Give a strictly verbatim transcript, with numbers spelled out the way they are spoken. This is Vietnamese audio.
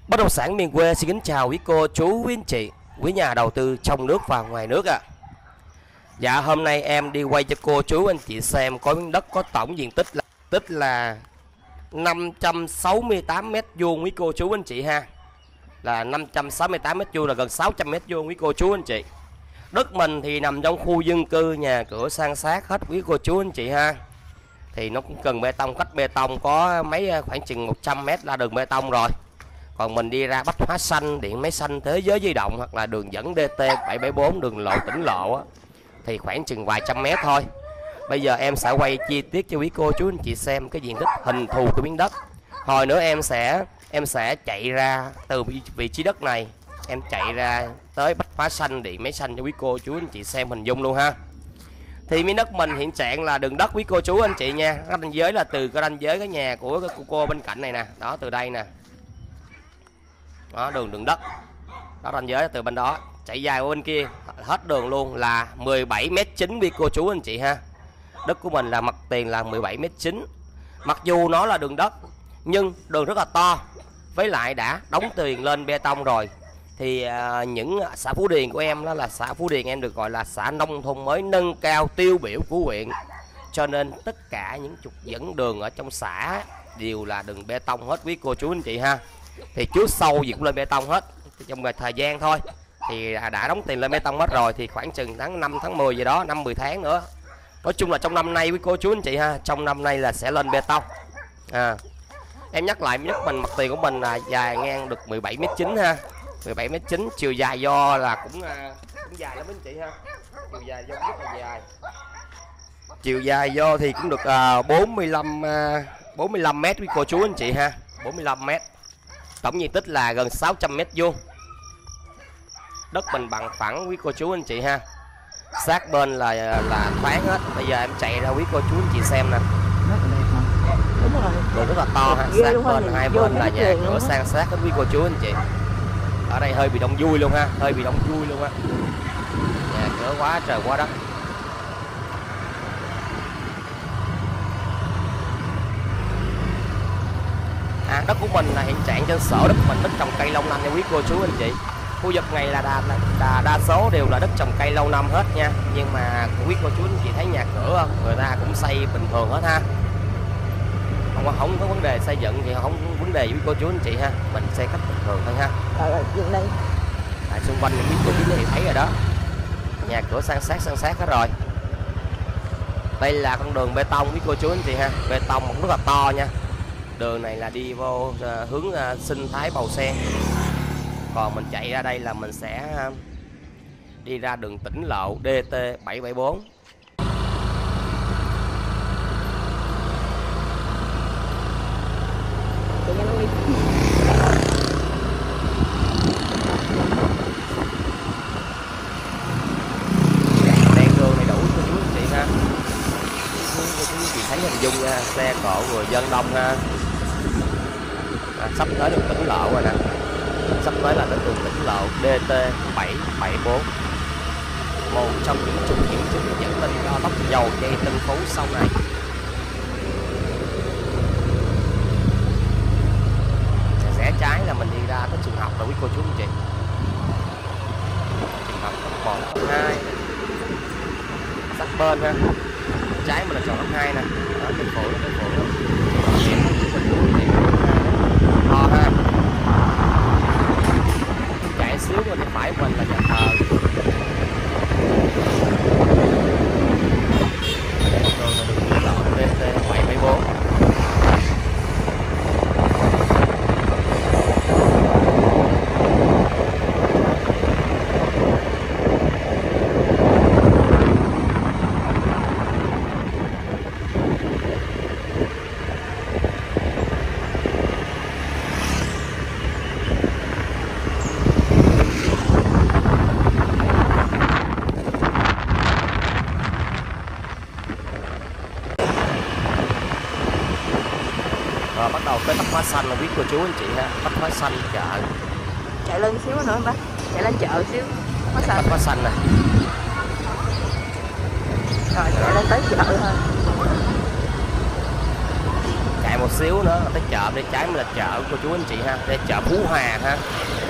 Bất động sản miền quê xin kính chào quý cô, chú, quý anh chị, quý nhà đầu tư trong nước và ngoài nước ạ. À. Dạ hôm nay em đi quay cho cô, chú, anh chị xem có miếng đất có tổng diện tích là tích là năm trăm sáu mươi tám mét vuông quý cô, chú, anh chị ha. Là năm trăm sáu mươi tám mét vuông là gần sáu trăm mét vuông quý cô, chú, anh chị. Đất mình thì nằm trong khu dân cư, nhà cửa san sát hết quý cô, chú, anh chị ha. Thì nó cũng cần bê tông, cách bê tông có mấy khoảng chừng một trăm mét là đường bê tông rồi. Còn mình đi ra bách hóa xanh, điện máy xanh, thế giới di động hoặc là đường dẫn đê tê bảy bảy bốn, đường lộ tỉnh lộ á, thì khoảng chừng vài trăm mét thôi. Bây giờ em sẽ quay chi tiết cho quý cô chú anh chị xem cái diện tích hình thù của miếng đất. Hồi nữa em sẽ em sẽ chạy ra từ vị trí đất này, em chạy ra tới bách hóa xanh, điện máy xanh cho quý cô chú anh chị xem hình dung luôn ha. Thì miếng đất mình hiện trạng là đường đất quý cô chú anh chị nha. Cái ranh giới là từ cái ranh giới cái nhà của cái cô, cô bên cạnh này nè, đó từ đây nè. Đó đường đường đất. Đó ranh giới từ bên đó chạy dài qua bên kia hết đường luôn là mười bảy mét chín quý cô chú anh chị ha. Đất của mình là mặt tiền là mười bảy mét chín. Mặc dù nó là đường đất nhưng đường rất là to. Với lại đã đóng tiền lên bê tông rồi. Thì à, những xã Phú Điền của em đó là xã Phú Điền em được gọi là xã nông thôn mới nâng cao tiêu biểu của huyện. Cho nên tất cả những trục dẫn đường ở trong xã đều là đường bê tông hết quý cô chú anh chị ha. Thì trước sau gì cũng lên bê tông hết. Trong thời gian thôi thì đã đóng tiền lên bê tông hết rồi. Thì khoảng chừng tháng năm tháng mười gì đó, năm mười tháng nữa. Nói chung là trong năm nay quý cô chú anh chị ha, trong năm nay là sẽ lên bê tông. À, em nhắc lại nhất mình mặt tiền của mình là dài ngang được mười bảy mét chín ha. mười bảy mét chín, chiều dài do là cũng, cũng dài lắm anh chị ha. Chiều dài do rất là dài. Chiều dài do thì cũng được uh, bốn mươi lăm bốn mươi lăm mét quý cô chú anh chị ha, bốn mươi lăm mét. Tổng diện tích là gần sáu trăm mét vuông. Đất mình bằng phẳng quý cô chú anh chị ha. Sát bên là là thoáng hết. Bây giờ em chạy ra quý cô chú anh chị xem nè. Đường rất là to ha. Sát bên hai bên là nhà cửa san sát hết quý cô chú anh chị. Ở đây hơi bị đông vui luôn ha, hơi bị đông vui luôn á. Nhà cửa quá trời quá đất. À, đất của mình là hiện trạng trên sổ đất mình đất trồng cây lâu năm nha quý cô chú anh chị. Khu vực này là đa, đa, đa số đều là đất trồng cây lâu năm hết nha. Nhưng mà quý cô chú anh chị thấy nhà cửa không? Người ta cũng xây bình thường hết ha. Không, không có vấn đề xây dựng thì không có vấn đề với cô chú anh chị ha. Mình xây cách bình thường thôi ha. Rồi, dừng đây. À, xung quanh quý cô chú anh chị thấy rồi đó. Nhà cửa san sát san sát hết rồi. Đây là con đường bê tông quý cô chú anh chị ha. Bê tông cũng rất là to nha. Đường này là đi vô uh, hướng uh, sinh thái Bầu Sen. Còn mình chạy ra đây là mình sẽ uh, đi ra đường tỉnh lộ đê tê bảy bảy bốn. Đèn đường này đủ cho chú anh chị ha. Chú anh chị thấy hình dung nha, xe cộ người dân đông ha. À, sắp tới đường tỉnh lộ rồi nè. Sắp tới là đến đường tỉnh lộ đê tê bảy bảy bốn. Một trong những trục hiện chính dẫn lên cao tốc dầu dây Tân Phú sau này. Rẽ trái là mình đi ra tới trường học rồi quý cô chú anh chị. Trường học cấp một, cấp hai. Sát bên ha. Trái mình là chọn cấp hai nè. Đó, cái phổ đó, cái phổ đó. To ha. Chạy xíu bên phải mình là nhà thờ. đê tê bảy bảy bốn. Rồi bắt đầu tới bách hóa xanh là quý cô chú anh chị ha. Bách hóa xanh chợ. Chạy lên xíu nữa bác. Chạy lên chợ xíu. Hóa xanh. Bách hóa xanh nè. Rồi chạy lên tới chợ thôi. Chạy một xíu nữa tới chợ, bên trái mới là chợ của cô chú anh chị ha, đây chợ Phú Hòa ha.